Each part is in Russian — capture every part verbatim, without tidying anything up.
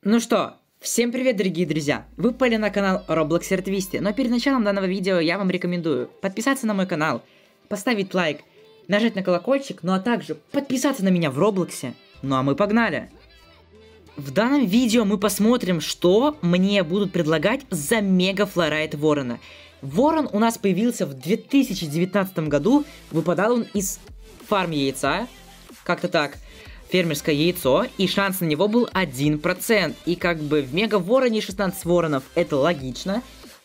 Ну что, всем привет, дорогие друзья! Вы попали на канал Robloxer Twisty, но перед началом данного видео я вам рекомендую подписаться на мой канал, поставить лайк, нажать на колокольчик, ну а также подписаться на меня в Роблоксе. Ну а мы погнали! В данном видео мы посмотрим, что мне будут предлагать за Мега Флорайт Ворона. Ворон у нас появился в две тысячи девятнадцатом году, выпадал он из фарм яйца, как-то так. Фермерское яйцо, и шанс на него был один процент. И как бы в Мега Вороне шестнадцать воронов, это логично.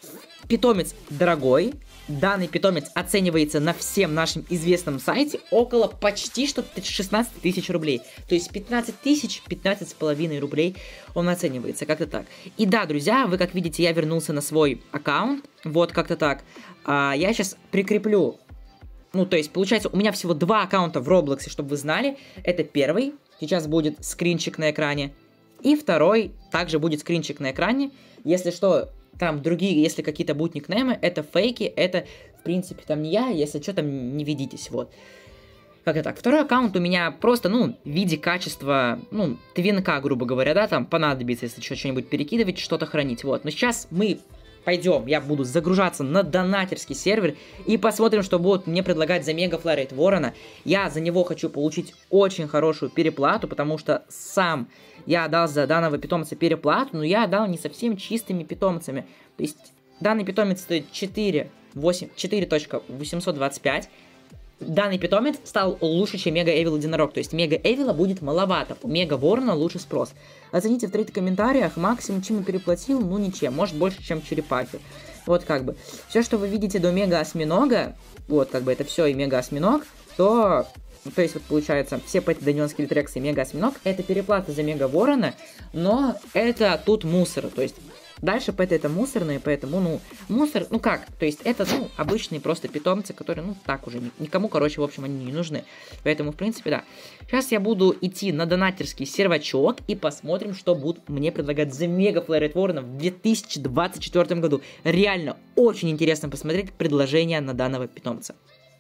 Питомец дорогой. Данный питомец оценивается на всем нашем известном сайте около почти что шестнадцать тысяч рублей. То есть пятнадцать тысяч, пятнадцать с половиной рублей он оценивается, как-то так. И да, друзья, вы как видите, я вернулся на свой аккаунт, вот как-то так. А, я сейчас прикреплю... Ну, то есть, получается, у меня всего два аккаунта в Роблоксе, чтобы вы знали. Это первый, сейчас будет скринчик на экране. И второй, также будет скринчик на экране. Если что, там другие, если какие-то будут никнеймы, это фейки, это, в принципе, там не я, если что, там не ведитесь, вот. Как-то так. Второй аккаунт у меня просто, ну, в виде качества, ну, твинка, грубо говоря, да, там понадобится, если что-нибудь перекидывать, что-то хранить, вот. Но сейчас мы... Пойдем, я буду загружаться на донатерский сервер и посмотрим, что будут мне предлагать за Мега Флорайт Ворона. Я за него хочу получить очень хорошую переплату, потому что сам я отдал за данного питомца переплату, но я отдал не совсем чистыми питомцами. То есть данный питомец стоит четыре точка восемьсот двадцать пять. Данный питомец стал лучше, чем Мега Эвил Единорог. То есть Мега Эвила будет маловато. У Мега Ворона лучше спрос. Оцените в третьих комментариях. Максимум, чем я переплатил, ну ничем. Может больше, чем черепахи. Вот как бы. Все, что вы видите до Мега Осьминога, вот как бы это все и Мега Осьминог, то... То есть вот получается, все Пэти Данион Скелетрекс и Мега Осьминог это переплата за Мега Ворона, но это тут мусор. То есть... Дальше Пэты это мусорные, поэтому, ну, мусор, ну как, то есть это, ну, обычные просто питомцы, которые, ну, так уже, никому, короче, в общем, они не нужны. Поэтому, в принципе, да. Сейчас я буду идти на донатерский сервачок и посмотрим, что будут мне предлагать за Мега Флорайт Ворона в две тысячи двадцать четвёртом году. Реально, очень интересно посмотреть предложение на данного питомца.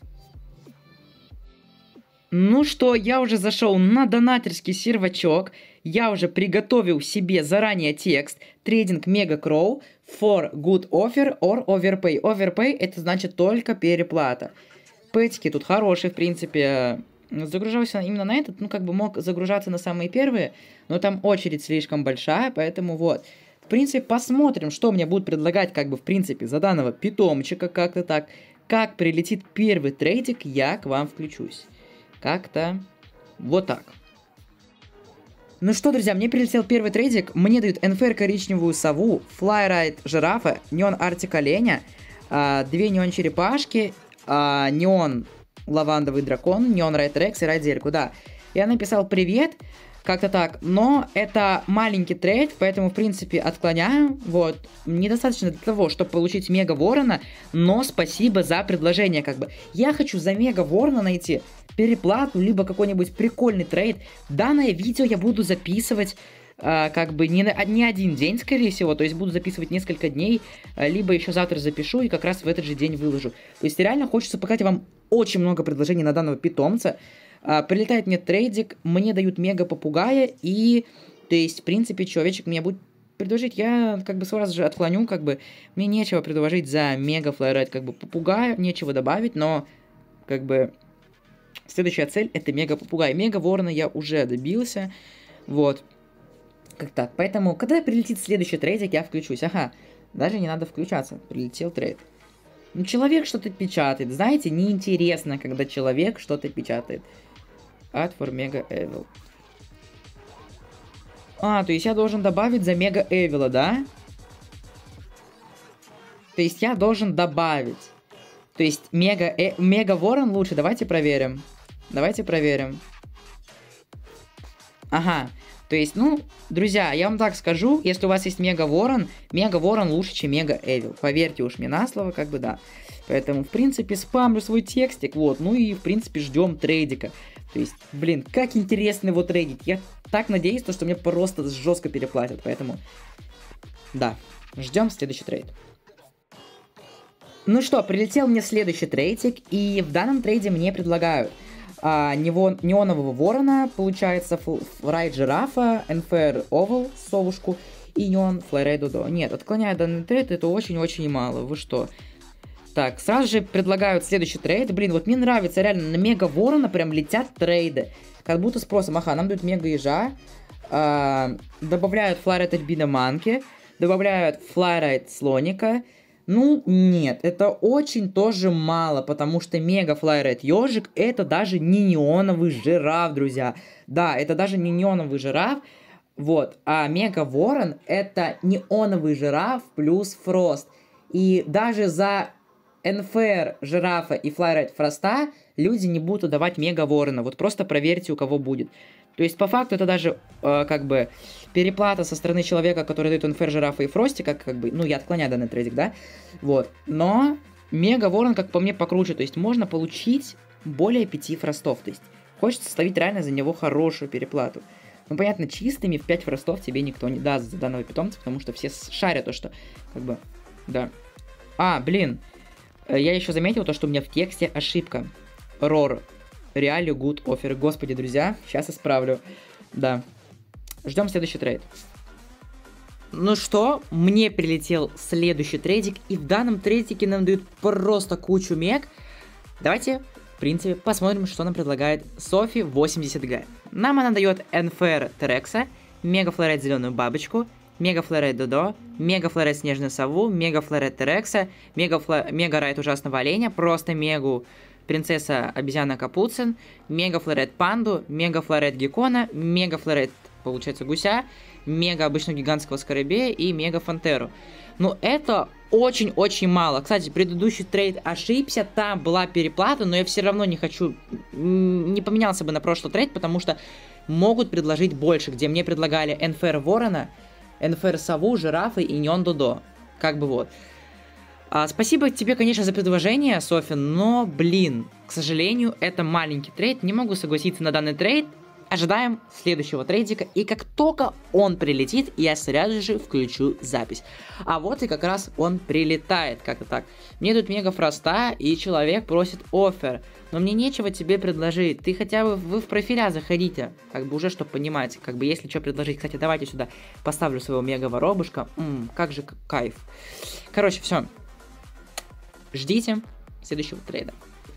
Ну что, я уже зашел на донатерский сервачок, я уже приготовил себе заранее текст «Трейдинг Мега Кроу for good offer or overpay». Overpay это значит только переплата. Пэтики тут хорошие, в принципе. Загружался именно на этот, ну как бы мог загружаться на самые первые, но там очередь слишком большая, поэтому вот. В принципе, посмотрим, что мне будут предлагать, как бы, в принципе, за данного питомчика, как-то так. Как прилетит первый трейдик, я к вам включусь. Как-то вот так. Ну что, друзья, мне прилетел первый трейдик. Мне дают эн эф эр коричневую сову, флайрайт жирафа, неон артик оленя, а, две неон черепашки, а, неон лавандовый дракон, неон райт рекс и райдельку, да. Я написал привет, как-то так, но это маленький трейд, поэтому, в принципе, отклоняю. Вот, недостаточно для того, чтобы получить Мега Ворона, но спасибо за предложение, как бы. Я хочу за Мега Ворона найти переплату, либо какой-нибудь прикольный трейд. Данное видео я буду записывать э, как бы не, на, не один день, скорее всего, то есть буду записывать несколько дней, э, либо еще завтра запишу и как раз в этот же день выложу. То есть реально хочется показать вам очень много предложений на данного питомца. Э, прилетает мне трейдик, мне дают мега попугая и, то есть, в принципе, человечек меня будет предложить, я как бы сразу же отклоню, как бы мне нечего предложить за мега флайрайт, как бы попугая, нечего добавить, но как бы... Следующая цель это Мега Попугай. Мега Ворона я уже добился. Вот. Как так. Поэтому, когда прилетит следующий трейдик, я включусь. Ага. Даже не надо включаться. Прилетел трейд. Ну, человек что-то печатает. Знаете, неинтересно, когда человек что-то печатает. Add for Mega Evil. А, то есть я должен добавить за Мега Эвила, да? То есть я должен добавить. То есть Мега, э, Мега Ворон лучше. Давайте проверим. Давайте проверим. Ага. То есть, ну, друзья, я вам так скажу. Если у вас есть Мега Ворон, Мега Ворон лучше, чем Мега Эвил. Поверьте уж мне на слово, как бы да. Поэтому, в принципе, спамлю свой текстик. Вот. Ну и, в принципе, ждем трейдика. То есть, блин, как интересно его трейдить. Я так надеюсь, что мне просто жестко переплатят. Поэтому, да. Ждем следующий трейд. Ну что, прилетел мне следующий трейдик, и в данном трейде мне предлагают а, неон, неонового ворона, получается, райд жирафа, энфер овал, совушку и неон флайрей додо. Нет, отклоняя данный трейд, это очень-очень мало, вы что? Так, сразу же предлагают следующий трейд. Блин, вот мне нравится, реально, на мега ворона прям летят трейды. Как будто спросом, ага, нам дают мега ежа, а, добавляют флайрайт альбина манки, добавляют флайрайт слоника. Ну, нет, это очень тоже мало, потому что мега флайрайт ежик это даже не неоновый жираф, друзья. Да, это даже не неоновый жираф, вот, а мега ворон это неоновый жираф плюс фрост. И даже за энфэр жирафа и флайрайт фроста люди не будут давать мега ворона. Вот просто проверьте, у кого будет. То есть, по факту, это даже, э, как бы, переплата со стороны человека, который дает энфэр жирафа и фрости, как, как бы, ну, я отклоняю данный трейдик, да? Вот. Но мега ворон, как по мне, покруче. То есть, можно получить более пяти фростов. То есть, хочется ставить реально за него хорошую переплату. Ну, понятно, чистыми в пять фростов тебе никто не даст за данного питомца, потому что все шарят то, что, как бы, да. А, блин. Я еще заметил то, что у меня в тексте ошибка. Рор. Реально good offer. Господи, друзья, сейчас исправлю. Да. Ждем следующий трейд. Ну что, мне прилетел следующий трейдик. И в данном трейдике нам дают просто кучу мег. Давайте, в принципе, посмотрим, что нам предлагает Софи восемьдесят джи. Нам она дает энфэр Терекса, мега флорайт зеленую бабочку, мега флорайт Додо, мега флорайт снежную сову, мега флорайт Терекса, мега, фло... мега райт ужасного оленя, просто мегу принцесса обезьяна Капуцин, мега флорайт панду, мега флорайт геккона, мега флорайт, получается, гуся, мега обычного гигантского скоробея и мега фантеру. Ну, это очень-очень мало. Кстати, предыдущий трейд ошибся, там была переплата, но я все равно не хочу, не поменялся бы на прошлый трейд, потому что могут предложить больше, где мне предлагали энфэр ворона, энфэр сову, жирафы и неон додо. Как бы вот. А, спасибо тебе, конечно, за предложение, Софи, но, блин, к сожалению, это маленький трейд, не могу согласиться на данный трейд. Ожидаем следующего трейдика, и как только он прилетит, я сразу же включу запись. А вот и как раз он прилетает, как-то так. Мне тут мега фроста, и человек просит оффер, но мне нечего тебе предложить. Ты хотя бы, вы в профиля заходите, как бы уже, чтобы понимать, как бы если что предложить. Кстати, давайте сюда поставлю своего мега воробушка, Ммм, как же кайф. Короче, все. Ждите следующего трейда.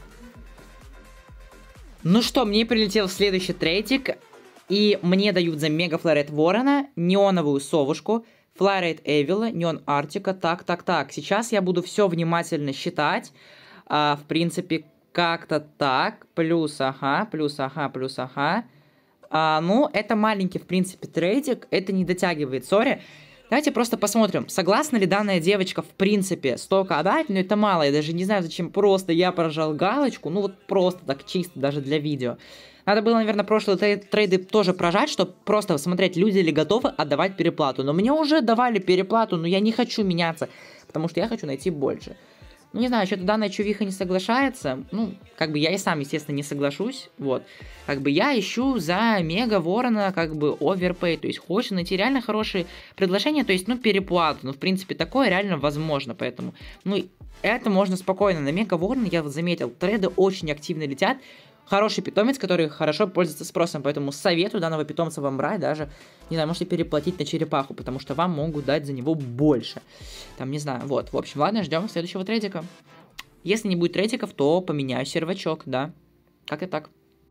Ну что, мне прилетел следующий трейдик, и мне дают за мега флорайт ворона, неоновую совушку, флорайт эвила, неон артика. Так, так, так, сейчас я буду все внимательно считать, а, в принципе, как-то так, плюс, ага, плюс, ага, плюс, ага. А, ну, это маленький, в принципе, трейдик, это не дотягивает, сори. Давайте просто посмотрим, согласна ли данная девочка в принципе столько отдать, но это мало, я даже не знаю, зачем просто я прожал галочку, ну вот просто так чисто, даже для видео. Надо было, наверное, прошлые трейды тоже прожать, чтобы просто смотреть, люди ли готовы отдавать переплату. Но мне уже давали переплату, но я не хочу меняться, потому что я хочу найти больше. Ну, не знаю, что-то данная чувиха не соглашается. Ну, как бы я и сам, естественно, не соглашусь. Вот. Как бы я ищу за мега ворона, как бы, оверпей. То есть, хочется найти реально хорошие предложения. То есть, ну, переплату. Ну, в принципе, такое реально возможно. Поэтому, ну, это можно спокойно. На мега ворона, я вот заметил, трейды очень активно летят. Хороший питомец, который хорошо пользуется спросом. Поэтому советую данного питомца вам брать. Даже, не знаю, можете переплатить на черепаху, потому что вам могут дать за него больше. Там, не знаю, вот. В общем, ладно, ждем следующего трейдика. Если не будет трейдиков, то поменяю сервачок, да. Как и так.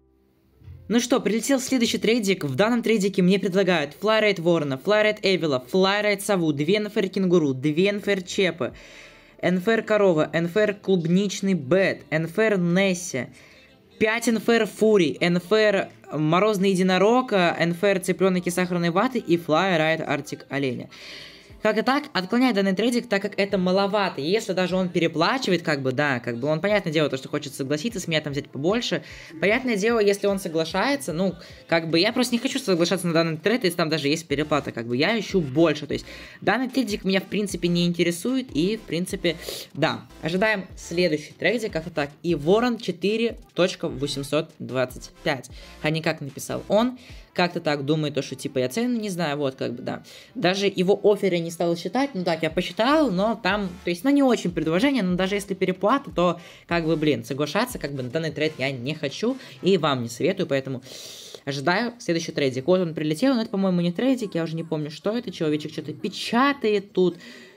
Ну что, прилетел следующий трейдик. В данном трейдике мне предлагают флайрайт ворона, флайрайт эвила, флайрайт сову, две энфэр кенгуру, две энфэр чепы, энфэр корова, энфэр клубничный бет, энфэр несси, пять энфэр фури, энфэр морозный единорог, энфэр цыпленок и сахарной ваты и флайрайт артик оленя. Как и так, отклоняй данный трейдик, так как это маловато. Если даже он переплачивает, как бы, да, как бы он, понятное дело, то, что хочет согласиться с меня, там взять побольше. Понятное дело, если он соглашается, ну, как бы, я просто не хочу соглашаться на данный трейд, если там даже есть переплата, как бы, я ищу больше. То есть, данный трейдик меня, в принципе, не интересует, и, в принципе, да. Ожидаем следующий трейдик, как и так. И Ворон четыре точка восемьсот двадцать пять. А не как написал он. как-то так думает, то, что, типа, я цену не знаю, вот, как бы, да. Даже его оффер я не стал считать, ну, так, я посчитал, но там, то есть, ну, не очень предложение, но даже если переплата, то, как бы, блин, соглашаться, как бы, на данный трейд я не хочу, и вам не советую, поэтому ожидаю следующий трейдик. Вот он прилетел, но это, по-моему, не трейдик, я уже не помню, что это, человечек что-то печатает тут.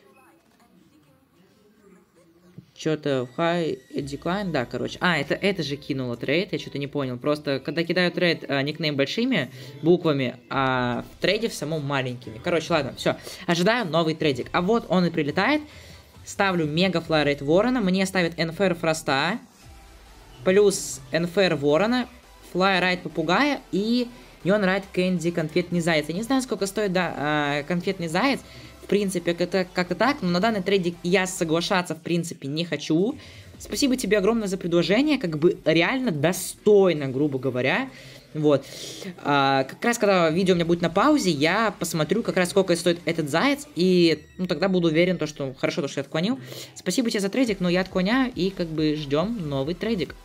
Что-то в high decline, да, короче. А, это, это же кинуло трейд, я что-то не понял. Просто, когда кидаю трейд, а, никнейм большими буквами, а в трейде в самом маленькими. Короче, ладно, все. Ожидаю новый трейдик. А вот он и прилетает. Ставлю мега флайрейт ворона. Мне ставит энфэр фроста. Плюс энфэр ворона. Флайрайт попугая и неон райт кэнди конфетный заяц. Я не знаю, сколько стоит, да, а, конфетный заяц. В принципе, это как-то так, но на данный трейдик я соглашаться, в принципе, не хочу. Спасибо тебе огромное за предложение, как бы реально достойно, грубо говоря. Вот. А, как раз, когда видео у меня будет на паузе, я посмотрю, как раз сколько стоит этот заяц, и ну, тогда буду уверен, то, что хорошо, то, что я отклонил. Спасибо тебе за трейдик, но я отклоняю, и как бы ждем новый трейдик.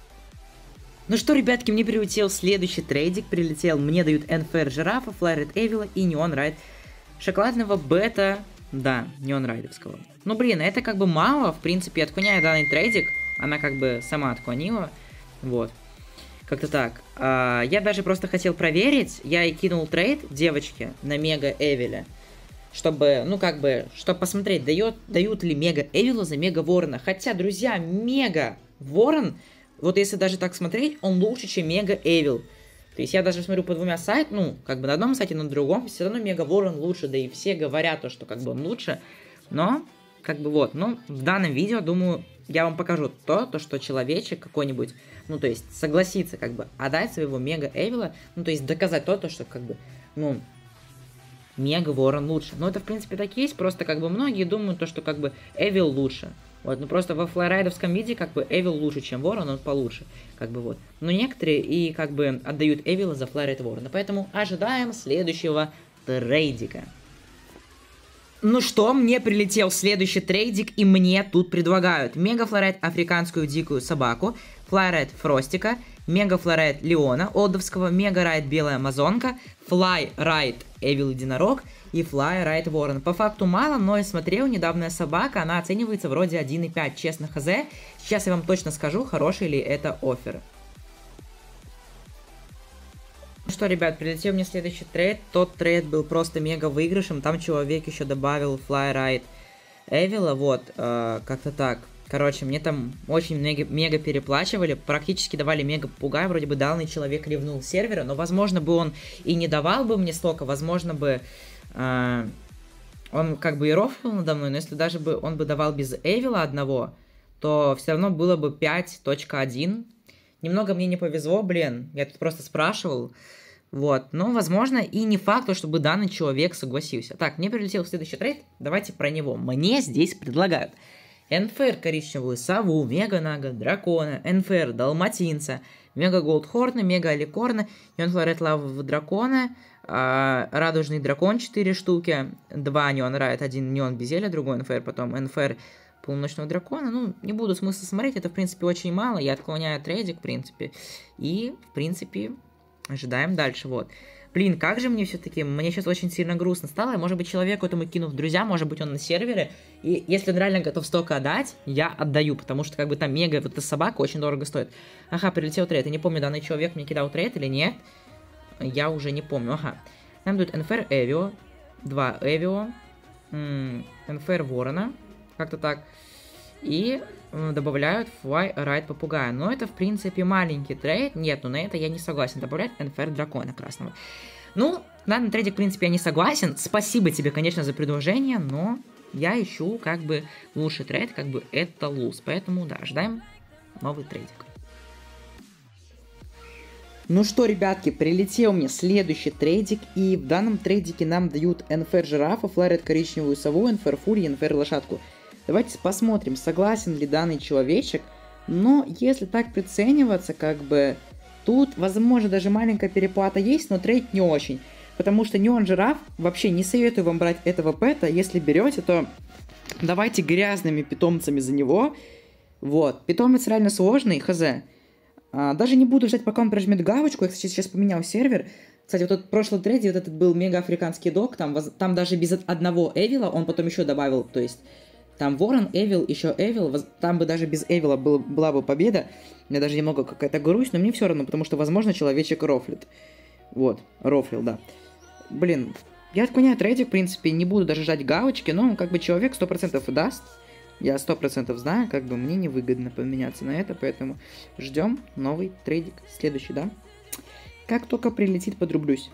Ну что, ребятки, мне прилетел следующий трейдик, прилетел, мне дают энфэр жирафа, флайрейт эвила и неон райт шоколадного бета, да, неон райдовского. Ну, блин, это как бы мало, в принципе, отклоняю данный трейдик, она как бы сама отклонила, вот, как-то так. А, я даже просто хотел проверить, я и кинул трейд девочке на мега эвиле, чтобы, ну, как бы, чтобы посмотреть, дает, дают ли мега эвилу за мега ворона, хотя, друзья, мега ворон, вот если даже так смотреть, он лучше, чем мега эвил. То есть я даже смотрю по двумя сайтам, ну, как бы на одном сайте, на другом, все равно Мега Ворон лучше, да и все говорят то, что как бы он лучше, но, как бы вот, ну, в данном видео, думаю, я вам покажу то, то, что человечек какой-нибудь, ну, то есть согласится, как бы, отдать своего Мега Эвила, ну, то есть доказать то, то, что, как бы, ну, Мега Ворон лучше. Ну, это, в принципе, так и есть, просто, как бы, многие думают то, что, как бы, Эвил лучше. Вот, ну просто во флайрайдовском виде, как бы, Эвил лучше, чем Ворон, он получше, как бы, вот. Но некоторые и, как бы, отдают Эвила за флайрайд Ворона, поэтому ожидаем следующего трейдика. Ну что, мне прилетел следующий трейдик, и мне тут предлагают Мега Флайрайт африканскую дикую собаку, Флайрайт Фростика, Мега Флайрайт Леона Олдовского, Мега Райт Белая Амазонка, Флайрайт Эвил Единорог и Флайрайт Ворон. По факту мало, но я смотрел, недавняя собака, она оценивается вроде один и пять, честно хз. Сейчас я вам точно скажу, хороший ли это оффер. Ну что, ребят, прилетел мне следующий трейд. Тот трейд был просто мега выигрышем. Там человек еще добавил Флайрайт Эвила, вот, э, как-то так. Короче, мне там очень мега, мега переплачивали, практически давали мега попугай, вроде бы данный человек ревнул сервера, но, возможно, бы он и не давал бы мне столько, возможно бы э, он как бы и рофлил надо мной, но если даже бы он бы давал без Эвила одного, то все равно было бы пять точка один. Немного мне не повезло, блин, я тут просто спрашивал, вот, но, возможно, и не факт, чтобы данный человек согласился. Так, мне прилетел следующий трейд, давайте про него. Мне здесь предлагают энфэр коричневую сову, мега нага, дракона, энфэр далматинца, мега голдхорна, мега аликорна, неон флорет лавового дракона, э, радужный дракон четыре штуки, два неон райт, один неон безеля, другой энфэр, потом энфэр полуночного дракона. Ну, не буду смысла смотреть, это, в принципе, очень мало, я отклоняю трейдик, в принципе, и, в принципе, ожидаем дальше, вот. Блин, как же мне все-таки, мне сейчас очень сильно грустно стало, может быть, человеку этому кину в друзья, может быть, он на сервере, и если он реально готов столько отдать, я отдаю, потому что, как бы, там мега, вот эта собака очень дорого стоит. Ага, прилетел трейд, я не помню, данный человек мне кидал трейд или нет, я уже не помню, ага. Нам дают энфэр Эвио, два Эвио, энфэр Ворона, как-то так, и добавляют Флайрайт попугая. Но это, в принципе, маленький трейд. Нет, ну на это я не согласен. Добавлять энфэр дракона красного. Ну, на данный трейдик, в принципе, я не согласен. Спасибо тебе, конечно, за предложение, но я ищу, как бы, лучший трейд, как бы, это луз. Поэтому, да, ждаем новый трейдик. Ну что, ребятки, прилетел мне следующий трейдик, и в данном трейдике нам дают энфэр жирафа, Флайрайт коричневую сову, энфэр фури, энфэр лошадку. Давайте посмотрим, согласен ли данный человечек, но если так прицениваться, как бы, тут, возможно, даже маленькая переплата есть, но трейд не очень, потому что неон жираф, вообще не советую вам брать этого пэта, если берете, то давайте грязными питомцами за него, вот, питомец реально сложный, хз, а, даже не буду ждать, пока он прожмет галочку, я, кстати, сейчас поменял сервер, Кстати, вот этот прошлый трейд, вот этот был мега африканский дог, там, там даже без одного Эвила он потом еще добавил, то есть там Ворон, Эвил, еще Эвил, там бы даже без Эвила был, была бы победа. У меня даже немного какая-то грусть, но мне все равно, потому что, возможно, человечек рофлит. Вот, рофлил, да. Блин, я отклоняю трейдик, в принципе, не буду даже жать галочки, но как бы человек сто процентов даст. Я сто процентов знаю, как бы мне невыгодно поменяться на это, поэтому ждем новый трейдик. Следующий, да? Как только прилетит, подрублюсь.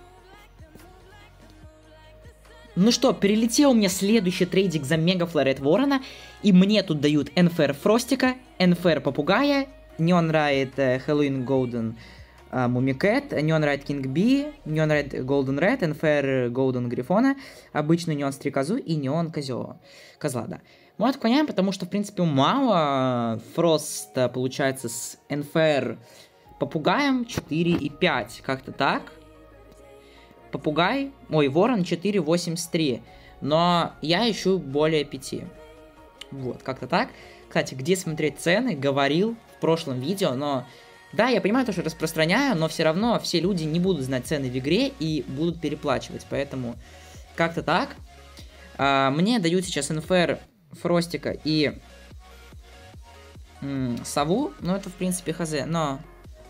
Ну что, перелетел у меня следующий трейдик за Мега Флорет Ворона, и мне тут дают эн эф эр Фростика, эн эф эр Попугая, Neon Ride Хэллоуин Голден Мумикэт, Neon Ride King Би, Neon Ride Golden Red, эн эф эр Golden Грифона, обычный Neon Стрекозу и Neon Козёла. Козла, да. Мы отклоняем, потому что, в принципе, мало. Фрост получается с эн эф эр Попугаем четыре и пять, как-то так. Попугай, ой, Ворон четыре восемьдесят три, но я ищу более пяти. Вот, как-то так. Кстати, где смотреть цены, говорил в прошлом видео, но... Да, я понимаю то, что распространяю, но все равно все люди не будут знать цены в игре и будут переплачивать, поэтому как-то так. А, мне дают сейчас эн эф эр Фростика и м, Сову, ну это в принципе хз, но...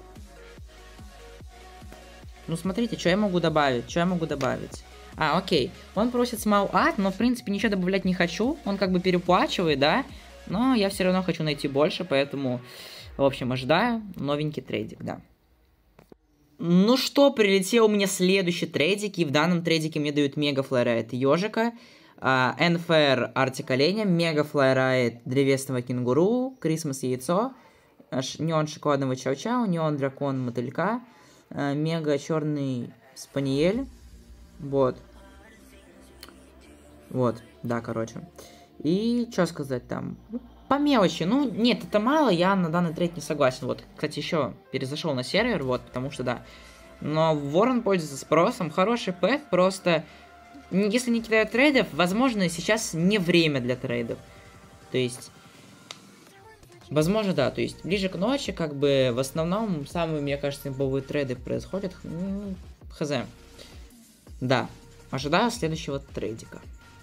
Ну, смотрите, что я могу добавить? Что я могу добавить? А, окей. Он просит small art, но, в принципе, ничего добавлять не хочу. Он как бы переплачивает, да? Но я все равно хочу найти больше, поэтому, в общем, ожидаю новенький трейдик, да. Ну что, прилетел у меня следующий трейдик, и в данном трейдике мне дают Мега Флайрайд Ежика, эн эф эр Артик Оленя, Мега Флайрайд Древесного Кенгуру, Крисмас Яйцо, Неон Шоколадного Чау-Чау, Неон Дракон Мотылька, Мега черный спаниель. Вот. Вот, да, короче. И что сказать там? По мелочи. Ну, нет, это мало, я на данный трейд не согласен. Вот, кстати, еще перезашел на сервер, вот, потому что да. Но Ворон пользуется спросом. Хороший пэт, просто если не кидают трейдов, возможно, сейчас не время для трейдов. То есть... Возможно, да, то есть ближе к ночи, как бы, в основном, самые, мне кажется, имбовые трейды происходят, ну, хз. Да, ожидаю следующего трейдика.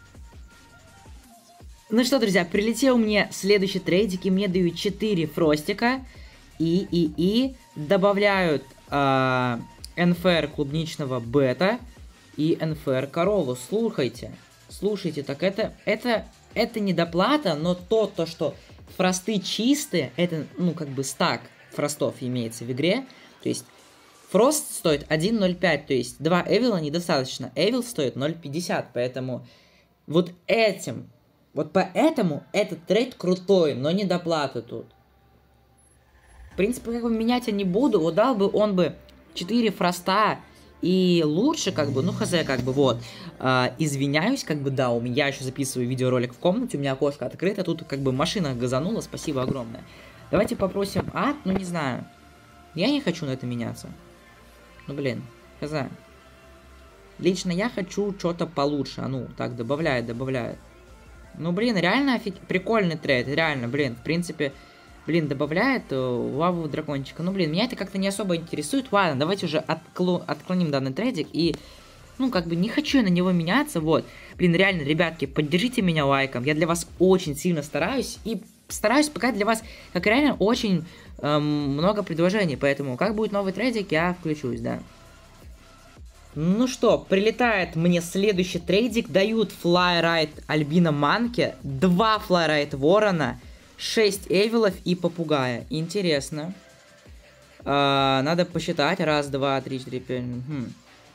Ну что, друзья, прилетел мне следующий трейдик, и мне дают четыре Фростика, и, и, и добавляют э, эн эф эр Клубничного Бета и эн эф эр Корову. Слушайте, слушайте, так это, это, это не доплата, но то, то, что... Фросты чистые, это, ну, как бы стак фростов имеется в игре. То есть, фрост стоит один ноль пять, то есть, два Эвила недостаточно. Эвил стоит ноль пятьдесят, поэтому вот этим, вот поэтому этот трейд крутой, но не доплаты тут. В принципе, как бы менять я не буду, вот дал бы он бы четыре фроста и лучше, как бы, ну, хз, как бы, вот. А, извиняюсь, как бы, да, у меня еще записываю видеоролик в комнате, у меня окошко открыто, тут, как бы, машина газанула, спасибо огромное. Давайте попросим ад, ну, не знаю. Я не хочу на это меняться. Ну, блин, хз. Лично я хочу что-то получше, а ну, так, добавляет, добавляет. Ну, блин, реально офиг... прикольный трейд, реально, блин, в принципе... Блин, добавляет лаву дракончика. Ну, блин, меня это как-то не особо интересует. Ладно, давайте уже откло... отклоним данный трейдик. И, ну, как бы не хочу я на него меняться. Вот. Блин, реально, ребятки, поддержите меня лайком. Я для вас очень сильно стараюсь. И стараюсь показать для вас, как реально, очень эм, много предложений. Поэтому, как будет новый трейдик, я включусь, да. Ну что, прилетает мне следующий трейдик. Дают флайрайд Альбина Манке, два флайрайд Ворона, шесть Эвилов и Попугая. Интересно. А, надо посчитать. Раз, два, три, четыре, пять. Хм.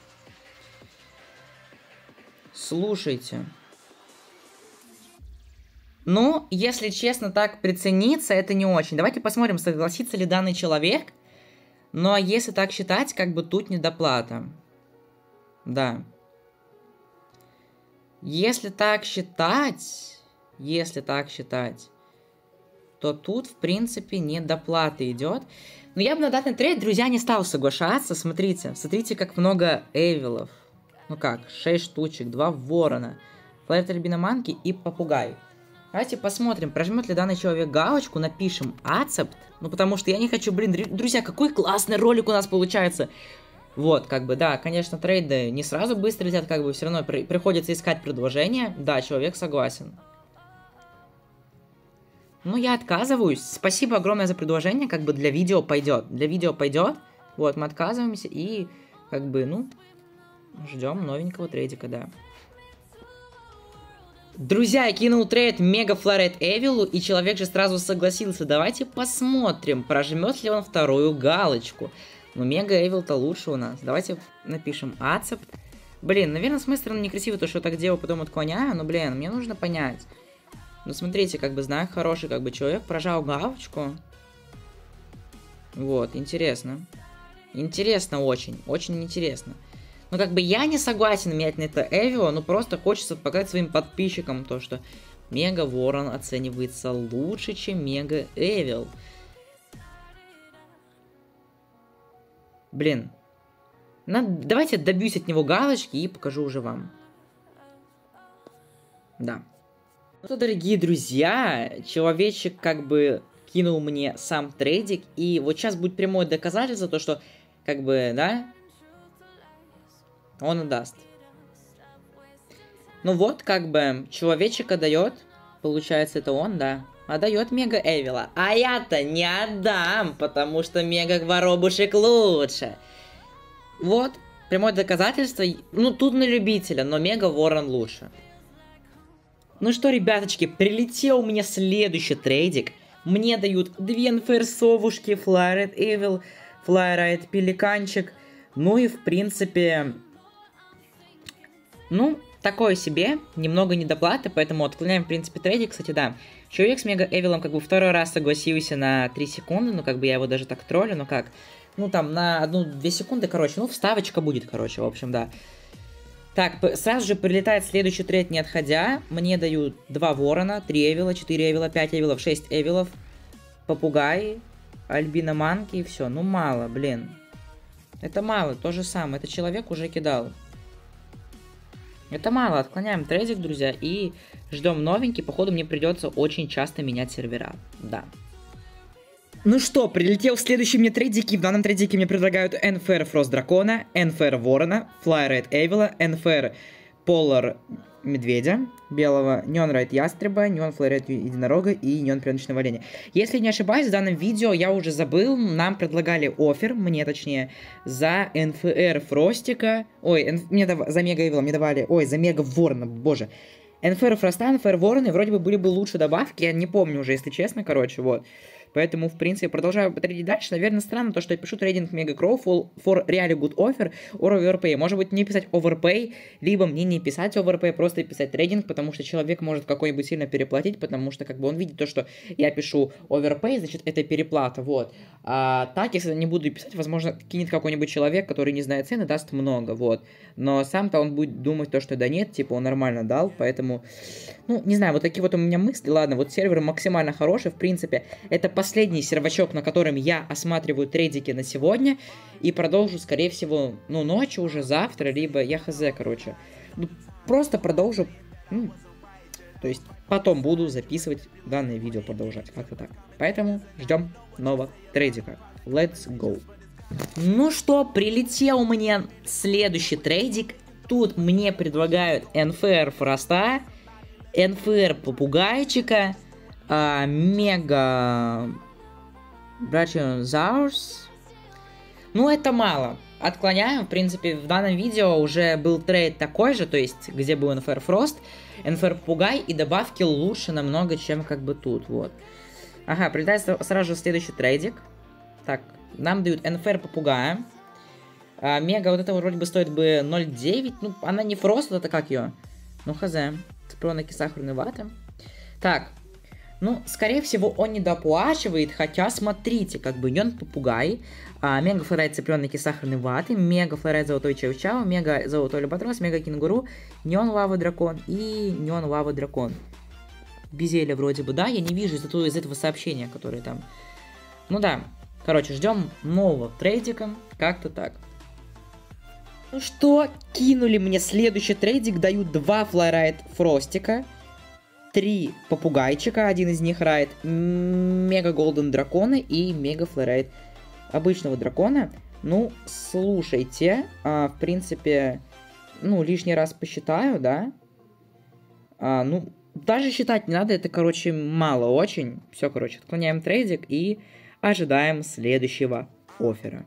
Слушайте. Ну, если честно, так прицениться, это не очень. Давайте посмотрим, согласится ли данный человек. Но если так считать, как бы тут недоплата. Да. Если так считать... Если так считать... то тут, в принципе, недоплата идет. Но я бы на данный трейд, друзья, не стал соглашаться. Смотрите, смотрите, как много Эвилов. Ну как, шесть штучек, два Ворона, Флайрайд Альбина Манки и Попугай. Давайте посмотрим, прожмет ли данный человек галочку, напишем Accept. Ну потому что я не хочу, блин, друзья, какой классный ролик у нас получается. Вот, как бы, да, конечно, трейды не сразу быстро летят, как бы все равно при приходится искать предложение. Да, человек согласен. Ну, я отказываюсь. Спасибо огромное за предложение, как бы для видео пойдет. Для видео пойдет. Вот, мы отказываемся и, как бы, ну, ждем новенького трейдика, да. Друзья, я кинул трейд Мега Флорет Эвилу, и человек же сразу согласился. Давайте посмотрим, прожмет ли он вторую галочку. Ну, Мега Эвил-то лучше у нас. Давайте напишем Accept. Блин, наверное, с моей стороны некрасиво то, что я так делаю, потом отклоняю, но, блин, мне нужно понять. Ну, смотрите, как бы знак хороший, как бы человек прожал галочку. Вот, интересно. Интересно очень, очень интересно. Ну, как бы я не согласен менять на это Эвио, но просто хочется показать своим подписчикам то, что Мега Ворон оценивается лучше, чем Мега Эвил. Блин. Надо, давайте добьюсь от него галочки и покажу уже вам. Да. Ну что, дорогие друзья, человечек как бы кинул мне сам трейдик, и вот сейчас будет прямое доказательство, то, что, как бы, да, он и даст. Ну вот, как бы, человечек отдает, получается, это он, да, отдает Мега Эвила. А я-то не отдам, потому что Мега Воробушек лучше. Вот, прямое доказательство, ну тут на любителя, но Мега Ворон лучше. Ну что, ребяточки, прилетел у меня следующий трейдик. Мне дают две инферсовушки, Флайрайд Эвил, Флайрайд Пеликанчик. Ну и, в принципе, ну, такое себе, немного недоплаты, поэтому отклоняем, в принципе, трейдик. Кстати, да, человек с Мега Эвилом как бы второй раз согласился на три секунды, ну, как бы я его даже так троллю, ну как, ну, там, на одну-две секунды, короче, ну, вставочка будет, короче, в общем, да. Так, сразу же прилетает следующий трейд, не отходя. Мне дают два ворона, три эвила, четыре эвила, пять эвилов, шесть эвилов, попугай, альбина манки и все. Ну, мало, блин. Это мало, то же самое. Это человек уже кидал. Это мало, отклоняем трейдик, друзья, и ждем новенький. Походу, мне придется очень часто менять сервера. Да. Ну что, прилетел в следующий мне трейдики. В данном трейдике мне предлагают Энфер Фрост Дракона, Энфер Ворона, Флайрайд Эвила, Энфер Полар Медведя, белого, Неон Райд Ястреба, Неон Флайрайд Единорога и Неон Пряночного Оленя. Если не ошибаюсь, в данном видео я уже забыл, нам предлагали оффер, мне точнее, за Энфер Фростика, ой, эн, мне дав, за Мега Эвила мне давали, ой, за Мега Ворона, боже. Энфер Фроста, Энфер Ворона, вроде бы были бы лучше добавки, я не помню уже, если честно, короче, вот. Поэтому, в принципе, продолжаю трейдить дальше. Наверное, странно то, что я пишу трейдинг Mega Crow for, for really good offer or overpay. Может быть, не писать overpay, либо мне не писать overpay, просто писать трейдинг, потому что человек может какой-нибудь сильно переплатить, потому что, как бы, он видит то, что я пишу overpay, значит, это переплата, вот. А так, если не буду писать, возможно, кинет какой-нибудь человек, который не знает цены, даст много, вот. Но сам-то он будет думать то, что да нет, типа, он нормально дал, поэтому, ну, не знаю, вот такие вот у меня мысли. Ладно, вот сервер максимально хороший, в принципе, это последний сервачок, на котором я осматриваю трейдики на сегодня, и продолжу, скорее всего, ну, ночью уже, завтра, либо я хз, короче. Ну, просто продолжу, ну, то есть потом буду записывать данное видео, продолжать, как-то так. Поэтому ждем нового трейдика. Let's go. Ну что, прилетел мне следующий трейдик. Тут мне предлагают Энфер Фроста, Энфер Попугайчика, а, Мега Брачиозаурус. Ну, это мало. Отклоняем. В принципе, в данном видео уже был трейд такой же, то есть, где был Энфер Фрост, Энфер Попугай, и добавки лучше намного, чем как бы тут, вот. Ага, прилетает сразу же следующий трейдик. Так, нам дают Энфер Попугая. А, Мега, вот это вроде бы стоит бы ноль девять. Ну, она не Фрост, это как ее? Ну, хз. Спронки сахарной ваты. Так. Ну, скорее всего, он недоплачивает, хотя, смотрите, как бы, Неон Попугай, а, Мега Флорайд Цыпленок из сахарной ваты, Мега Флорайд Золотой Чау-Чау, Мега Золотой Альбатрос, Мега Кенгуру, Неон Лава Дракон и Неон Лава Дракон. Безелье вроде бы, да, я не вижу из этого, из этого сообщения, которое там. Ну да, короче, ждем нового трейдика, как-то так. Ну что, кинули мне следующий трейдик, дают два Флорайд Фростика, три попугайчика, один из них райд Мега Голден Дракона и Мега Флорайд обычного дракона. Ну, слушайте, а, в принципе, ну, лишний раз посчитаю, да? А, ну, даже считать не надо, это, короче, мало очень. Все, короче, отклоняем трейдик и ожидаем следующего оффера.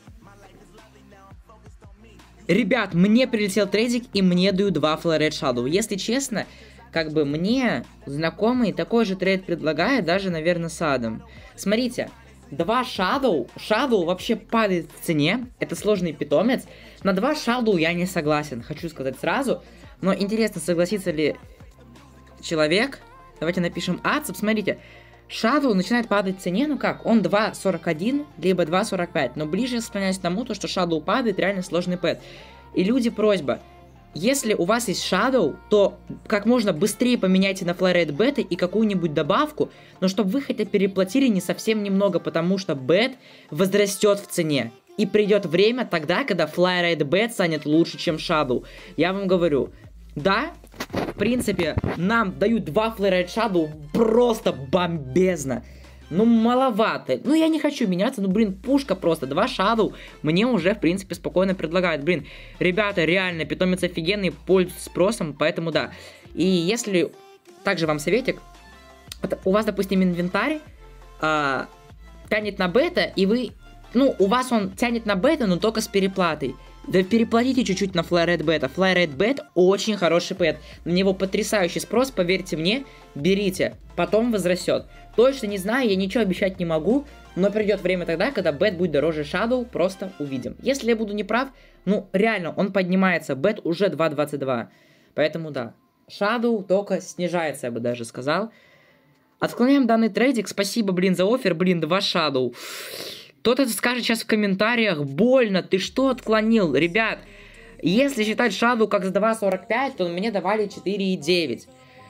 Ребят, мне прилетел трейдик, и мне дают два Flare Red Shadow. Если честно, как бы мне знакомый такой же трейд предлагает, даже, наверное, с адом. Смотрите, два Shadow, Shadow вообще падает в цене, это сложный питомец. На два Shadow я не согласен, хочу сказать сразу. Но интересно, согласится ли человек. Давайте напишем ацеп, смотрите. Shadow начинает падать в цене, ну как, он два сорок один, либо два сорок пять, но ближе склоняюсь к тому, то, что Shadow падает, реально сложный пэт. И люди, просьба, если у вас есть Shadow, то как можно быстрее поменяйте на Flare Red Beta и какую-нибудь добавку, но чтобы вы хотя переплатили не совсем немного, потому что бет возрастет в цене. И придет время тогда, когда Flare Red Bet станет лучше, чем Shadow. Я вам говорю, да, в принципе, нам дают два Flare Red Shadow просто бомбезно. Ну, маловато. Ну, я не хочу меняться, ну, блин, пушка просто. Два Shadow мне уже, в принципе, спокойно предлагают. Блин, ребята, реально, питомец офигенный, пользуется спросом, поэтому да. И если, также вам советик, вот у вас, допустим, инвентарь а, тянет на бета, и вы, ну, у вас он тянет на бета, но только с переплатой. Да переплатите чуть-чуть на Flare Red Beta. Flare Red Bet очень хороший пэт. На него потрясающий спрос, поверьте мне. Берите, потом возрастет. Точно не знаю, я ничего обещать не могу. Но придет время тогда, когда бет будет дороже Shadow, просто увидим. Если я буду неправ, ну реально, он поднимается. Бет уже два двадцать два. Поэтому да. Shadow только снижается, я бы даже сказал. Отклоняем данный трейдик. Спасибо, блин, за оффер. Блин, два Shadow. Кто-то скажет сейчас в комментариях: больно, ты что отклонил? Ребят, если считать Shadow как за два сорок пять, то мне давали четыре девять.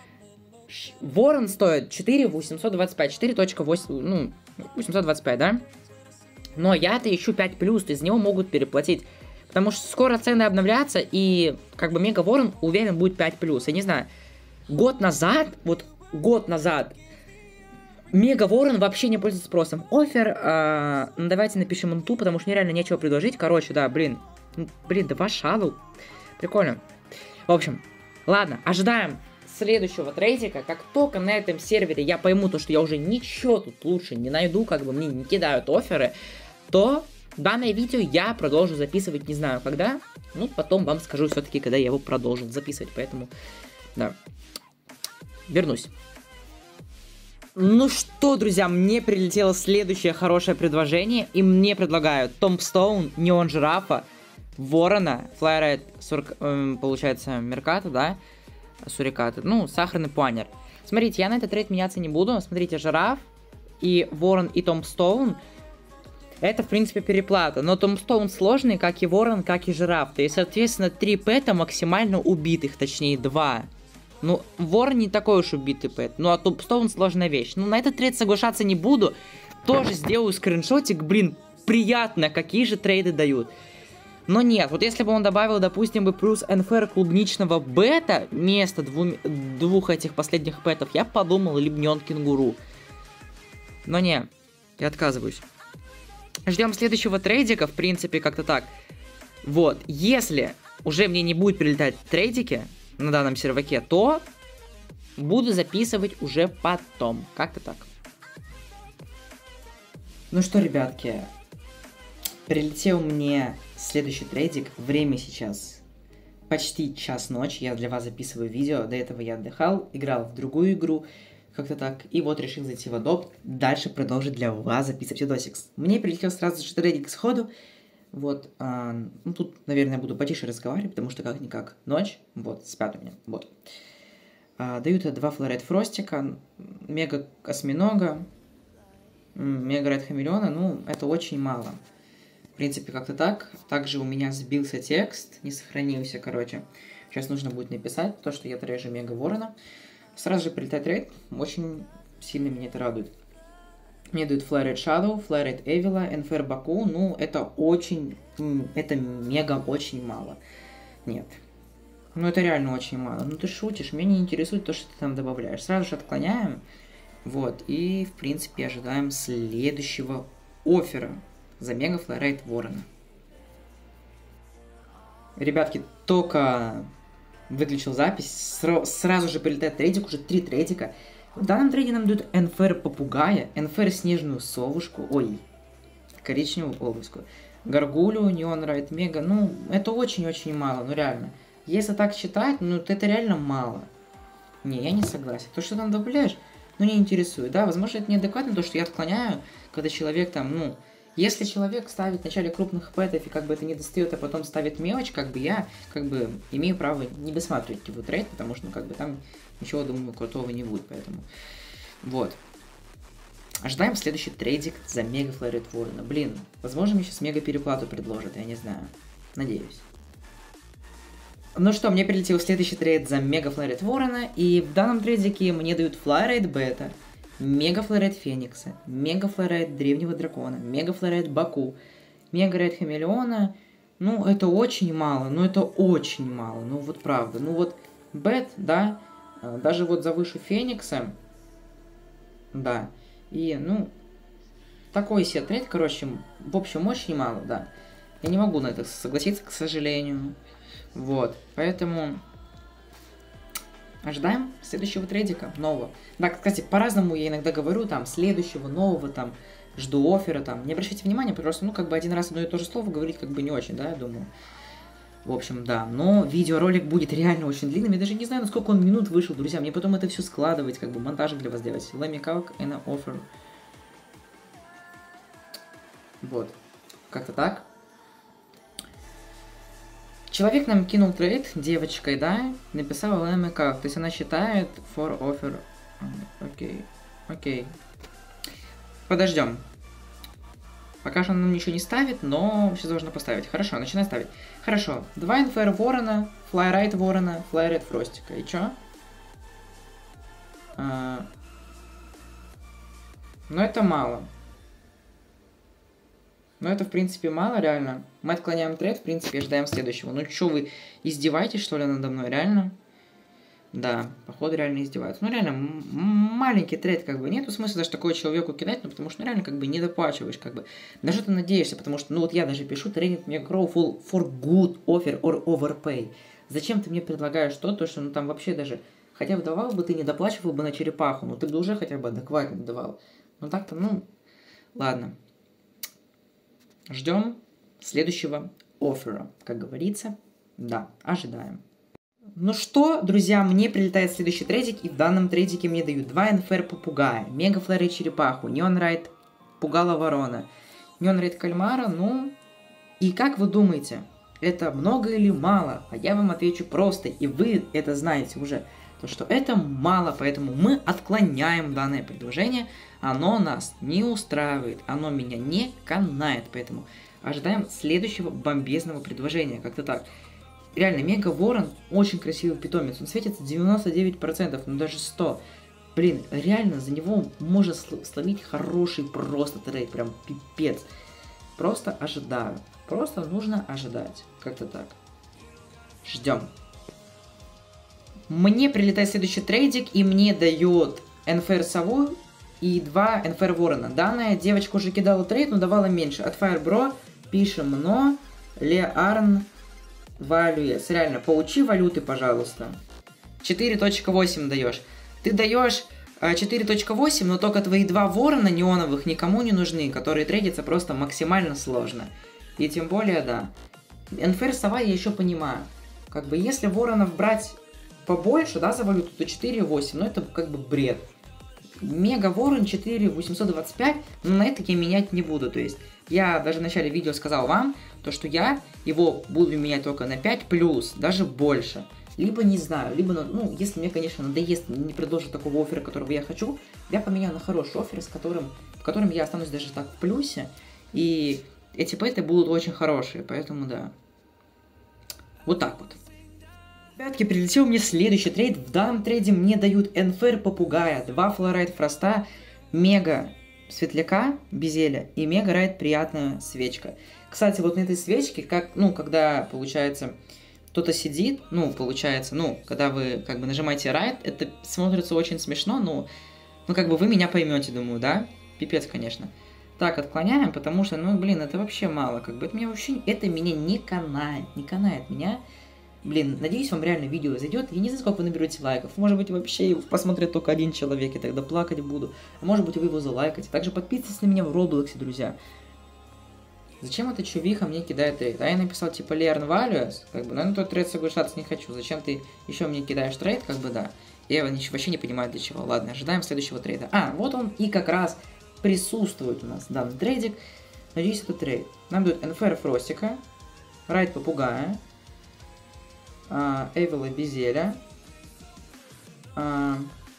Ворон стоит четыре восемьсот двадцать пять, четыре восемь, ну, восемьсот двадцать пять, да? Но я-то ищу пять плюс, из него могут переплатить. Потому что скоро цены обновлятся, и как бы Мега Ворон, уверен, будет пять плюс. Я не знаю, год назад, вот год назад, Мега Ворон вообще не пользуется спросом. Оффер, э, ну, давайте напишем инту, потому что мне реально нечего предложить. Короче, да, блин. Блин, два Shadow. Прикольно. В общем, ладно, ожидаем следующего трейдика. Как только на этом сервере я пойму, то, что я уже ничего тут лучше не найду, как бы мне не кидают офферы, то данное видео я продолжу записывать, не знаю когда. Ну, потом вам скажу все-таки, когда я его продолжу записывать. Поэтому, да, вернусь. Ну что, друзья, мне прилетело следующее хорошее предложение, и мне предлагают Tombstone, Неон Жирафа, Ворона, Flare Red, сурк, э, получается, Мерката, да, Суриката, ну, Сахарный Планер. Смотрите, я на этот трейд меняться не буду, смотрите, Жираф, и Ворон, и Tombstone, это, в принципе, переплата, но Tombstone сложный, как и Ворон, как и Жираф, то есть, соответственно, три пэта максимально убитых, точнее, два. Ну, Ворон не такой уж убитый пэт. Ну, а Tombstone сложная вещь. Ну, на этот трейд соглашаться не буду. Тоже сделаю скриншотик. Блин, приятно, какие же трейды дают. Но нет, вот если бы он добавил, допустим, бы плюс эн эф эр клубничного бета вместо двум, двух этих последних пэтов, я подумал, либо Неон Кенгуру. Но не, я отказываюсь. Ждем следующего трейдика, в принципе, как-то так. Вот, если уже мне не будет прилетать трейдики на данном серваке, то буду записывать уже потом. Как-то так. Ну что, ребятки, прилетел мне следующий трейдик. Время сейчас почти час ночи. Я для вас записываю видео. До этого я отдыхал, играл в другую игру. Как-то так. И вот решил зайти в Adopt. Дальше продолжить для вас записывать видосик. Мне прилетел сразу же трейдик сходу. Вот, а, ну тут, наверное, буду потише разговаривать, потому что как-никак ночь, вот, спят у меня, вот. А, дают два Flare Red Фростика, Мега Осьминога, Мега Ред Хамелеона, ну, это очень мало. В принципе, как-то так. Также у меня сбился текст, не сохранился, короче. Сейчас нужно будет написать то, что я трежу Мега Ворона. Сразу же прилетает рейд, очень сильно меня это радует. Мне дают Flare Red Shadow, Flare Red Evil, эн эф эр Baku, ну, это очень, это мега очень мало. Нет. Ну, это реально очень мало. Ну, ты шутишь, меня не интересует то, что ты там добавляешь. Сразу же отклоняем. Вот, и, в принципе, ожидаем следующего оффера за мега Flare Red Ворона. Ребятки, только выключил запись, сра сразу же прилетает трейдик, уже три трейдика. В данном трейде нам дают энфер попугая, энфер снежную совушку, ой, коричневую обыскую, гаргулю, неон райт мега, ну, это очень-очень мало, ну реально. Если так считать, ну, это реально мало. Не, я не согласен. То, что ты там добавляешь, ну, не интересует, да, возможно, это неадекватно, то, что я отклоняю, когда человек там, ну, если человек ставит в начале крупных пэтов и как бы это не достает, а потом ставит мелочь, как бы я, как бы, имею право не досматривать его трейд, потому что, ну, как бы там ничего, думаю, крутого не будет, поэтому, вот. Ожидаем следующий трейдик за мега флэрит ворона. Блин, возможно, мне сейчас мега переплату предложат, я не знаю, надеюсь. Ну что, мне прилетел следующий трейд за мега флэрит ворона, и в данном трейдике мне дают флайрейт бета, мега флэрейт феникса, мега флэрейт древнего дракона, мега флэрейт Баку, мега рейд хамелеона. Ну, это очень мало, ну это очень мало, ну вот правда. Ну вот бет, да, даже вот за выше феникса, да, и ну, такой себе трейд, короче, в общем, очень мало, да. Я не могу на это согласиться, к сожалению. Вот, поэтому ожидаем следующего трейдика, нового. Да, кстати, по-разному я иногда говорю, там, следующего, нового, там, жду оффера, там. Не обращайте внимания, просто, ну, как бы один раз одно и то же слово говорить, как бы не очень, да, я думаю. В общем, да, но видеоролик будет реально очень длинным, я даже не знаю, насколько он минут вышел, друзья, мне потом это все складывать, как бы монтажик для вас делать. Let me calc and offer. Вот, как-то так. Человек нам кинул трейд девочкой, да, написала let me calc, то есть она считает for offer. Окей, окей. Подождем. Пока что она нам ничего не ставит, но сейчас должна поставить. Хорошо, начинай ставить. Хорошо. Два инфер ворона, флайрайт ворона, флайрайт фростика. И чё? А... Но это мало. Но это, в принципе, мало, реально. Мы отклоняем трейд, в принципе, ожидаем следующего. Ну чё, вы издеваетесь, что ли, надо мной? Реально? Да, походу реально издеваются. Ну реально, маленький трейд, как бы, нету смысла даже такого человеку кидать, ну потому что ну, реально как бы не доплачиваешь, как бы. Даже ты надеешься, потому что, ну вот я даже пишу, трейдинг мне grow full for good offer or overpay. Зачем ты мне предлагаешь то, то что, ну там вообще даже, хотя бы давал бы ты, не доплачивал бы на черепаху, ну ты бы уже хотя бы адекватно давал. Ну так-то, ну, ладно. Ждем следующего оффера, как говорится. Да, ожидаем. Ну что, друзья, мне прилетает следующий трейдик, и в данном трейдике мне дают два энфер попугая, мега флэрейт черепаху, неон райт пугала ворона, неон райт кальмара, ну... И как вы думаете, это много или мало? А я вам отвечу просто, и вы это знаете уже, то что это мало, поэтому мы отклоняем данное предложение, оно нас не устраивает, оно меня не канает, поэтому ожидаем следующего бомбезного предложения, как-то так. Реально, Мега Ворон очень красивый питомец. Он светится девяносто девять процентов, ну даже сто процентов. Блин, реально, за него можно словить хороший просто трейд. Прям пипец. Просто ожидаю. Просто нужно ожидать. Как-то так. Ждем. Мне прилетает следующий трейдик, и мне дает энфер сову и два энфер ворона. Данная девочка уже кидала трейд, но давала меньше. От Firebro пишем но. Леарн Валюес. Реально, поучи валюты, пожалуйста. четыре точка восемь даешь. Ты даешь четыре точка восемь, но только твои два ворона неоновых никому не нужны, которые трейдятся просто максимально сложно. И тем более, да. Энфер сова я еще понимаю. Как бы, если воронов брать побольше, да, за валюту, то четыре восемь, ну это как бы бред. Мега ворон четыре восемьсот двадцать пять, но на это я менять не буду. То есть, я даже в начале видео сказал вам, то что я его буду менять только на пять плюс, даже больше. Либо не знаю, либо, ну, если мне, конечно, надоест, не предложат такого оффера, которого я хочу, я поменяю на хороший оффер, с которым, в котором я останусь даже так в плюсе. И эти пэты будут очень хорошие, поэтому да. Вот так вот. Ребятки, прилетел мне следующий трейд. В данном трейде мне дают энфер попугая, два флорайт фроста, мега светляка, безеля и мега райт приятная свечка. Кстати, вот на этой свечке, как, ну, когда, получается, кто-то сидит, ну, получается, ну, когда вы, как бы, нажимаете райт, это смотрится очень смешно, но, ну, как бы, вы меня поймете, думаю, да? Пипец, конечно. Так, отклоняем, потому что, ну, блин, это вообще мало, как бы, это меня вообще, это меня не канает, не канает меня. Блин, надеюсь, вам реально видео зайдет. Я не знаю, сколько вы наберете лайков. Может быть, вообще его посмотрит только один человек, и тогда плакать буду. А может быть, вы его залайкаете. Также подписывайтесь на меня в Роблоксе, друзья. Зачем эта чувиха мне кидает трейд? А я написал, типа, Learn Values, как бы, но на тот трейд соглашаться не хочу. Зачем ты еще мне кидаешь трейд, как бы, да. Я его вообще не понимаю, для чего. Ладно, ожидаем следующего трейда. А, вот он и как раз присутствует у нас данный трейдик. Надеюсь, это трейд. Нам дают эн эф эр Фростика, Райд Попугая, Эвела Безеля, а,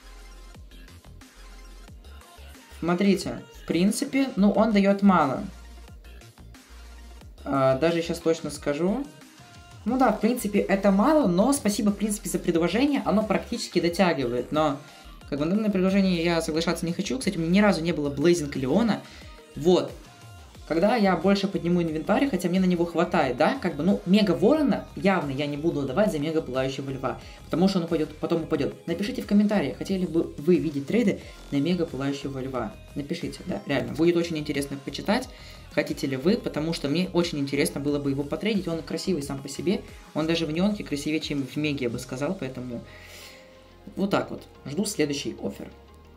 смотрите, в принципе, ну он дает мало. А, даже сейчас точно скажу. Ну да, в принципе, это мало, но спасибо, в принципе, за предложение, оно практически дотягивает, но как бы на данное предложение я соглашаться не хочу. Кстати, у меня ни разу не было Блейзинг Леона. Вот. Когда я больше подниму инвентарь, хотя мне на него хватает, да, как бы, ну, Мега Ворона явно я не буду отдавать за Мега Пылающего Льва, потому что он упадет, потом упадет. Напишите в комментариях, хотели бы вы видеть трейды на Мега Пылающего Льва. Напишите, да, реально, будет очень интересно почитать, хотите ли вы, потому что мне очень интересно было бы его потрейдить, он красивый сам по себе, он даже в неонке красивее, чем в Меге, я бы сказал, поэтому вот так вот, жду следующий оффер.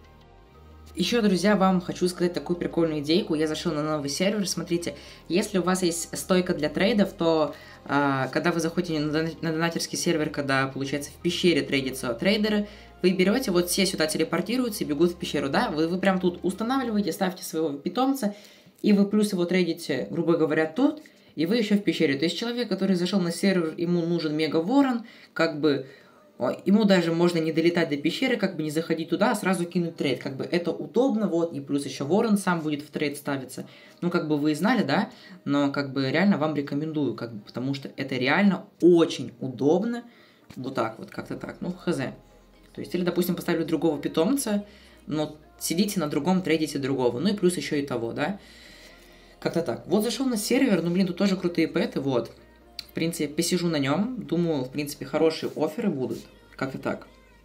Еще, друзья, вам хочу сказать такую прикольную идейку. Я зашел на новый сервер. Смотрите, если у вас есть стойка для трейдов, то э, когда вы заходите на, дон на донатерский сервер, когда, получается, в пещере трейдятся трейдеры, вы берете, вот все сюда телепортируются и бегут в пещеру, да? Вы, вы прям тут устанавливаете, ставьте своего питомца, и вы плюс его трейдите, грубо говоря, тут, и вы еще в пещере. То есть человек, который зашел на сервер, ему нужен Мега Ворон, как бы... Ему даже можно не долетать до пещеры, как бы не заходить туда, а сразу кинуть трейд. Как бы это удобно, вот, и плюс еще Ворон сам будет в трейд ставиться. Ну, как бы вы и знали, да, но как бы реально вам рекомендую, как бы, потому что это реально очень удобно. Вот так вот, как-то так, ну, хз. То есть, или, допустим, поставлю другого питомца, но сидите на другом, трейдите другого. Ну, и плюс еще и того, да. Как-то так. Вот зашел на сервер, ну, блин, тут тоже крутые пэты, вот. В принципе, посижу на нем. Думаю, в принципе, хорошие офферы будут. Как-то так.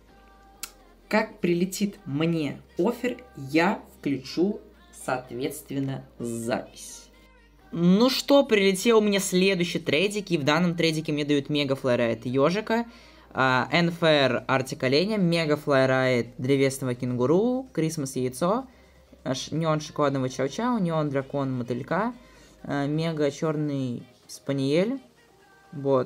Как прилетит мне оффер, я включу, соответственно, запись. Ну что, прилетел у меня следующий трейдик. И в данном трейдике мне дают Мега Флайрайд Ежика, эн эф эр Артик Оленя, Мега Флайрайд Древесного Кенгуру, Крисмас Яйцо, Неон Шоколадного Чау-Чау, Неон Дракон Мотылька, Мега Черный Спаниель. Вот.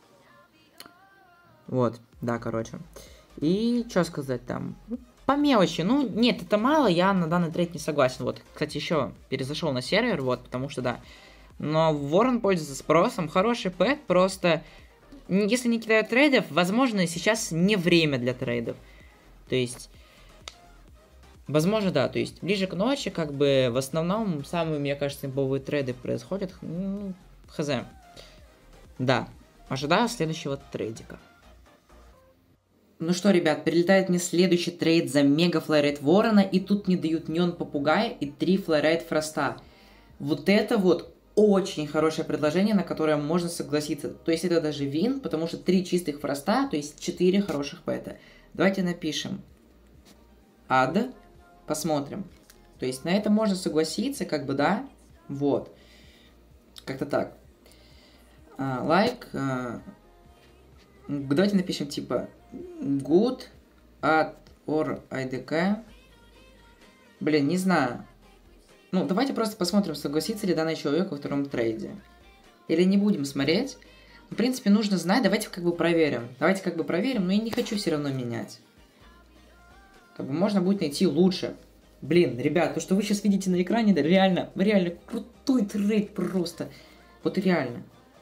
Вот, да, короче. И что сказать там? По мелочи. Ну, нет, это мало, я на данный трейд не согласен. Вот, кстати, еще перезашел на сервер, вот, потому что, да. Но Ворон пользуется спросом. Хороший пэт, просто... Если не кидают трейдов, возможно, сейчас не время для трейдов. То есть... Возможно, да, то есть ближе к ночи, как бы, в основном, самые, мне кажется, имбовые трейды происходят. Ну, хз. Да, ожидаю следующего трейдика. Ну что, ребят, прилетает мне следующий трейд за Мега Флайрайд Ворона, и тут мне дают Неон Попугая и три Флайрайд Фроста. Вот это вот очень хорошее предложение, на которое можно согласиться. То есть это даже вин, потому что три чистых Фроста, то есть четыре хороших пэта. Давайте напишем ад, посмотрим. То есть на это можно согласиться, как бы, да, вот. Как-то так. Лайк. Uh, like, uh, давайте напишем типа good at or idk. Блин, не знаю. Ну, давайте просто посмотрим, согласится ли данный человек во втором трейде. Или не будем смотреть. В принципе, нужно знать. Давайте как бы проверим. Давайте как бы проверим, но я не хочу все равно менять. Как бы можно будет найти лучше. Блин, ребят, то, что вы сейчас видите на экране, да, реально, реально крутой трейд просто. Вот реально.